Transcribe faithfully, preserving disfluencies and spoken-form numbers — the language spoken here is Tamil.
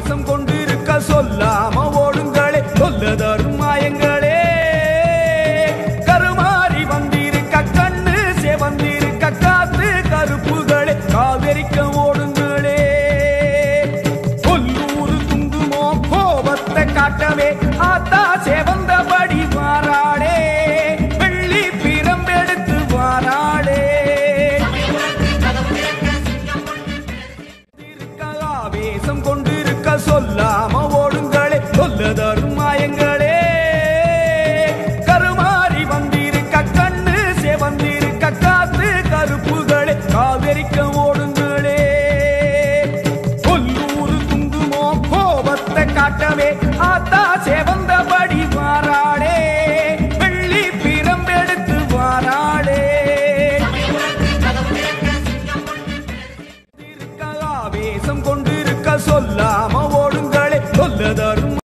ஆவேசம் கொண்டிருக்க சொல்லாம ஓடுங்களே சொல்லதரும் மாயங்களே கருமாறி வந்திருக்க கண்ணு சேவந்திருக்க காத்து கருப்புகளே காவிரிக்க ஓடுங்களே கொல்லூரு துங்குமோ கோபத்தை காட்டவே ஆத்தா சேவந்தபடி வாராளே வெள்ளி பிரம்பெடுத்து வாராளே ஆவேசம் கொண்டிருக்க சொல்லாம ஓடுங்களே சொல்லதரும்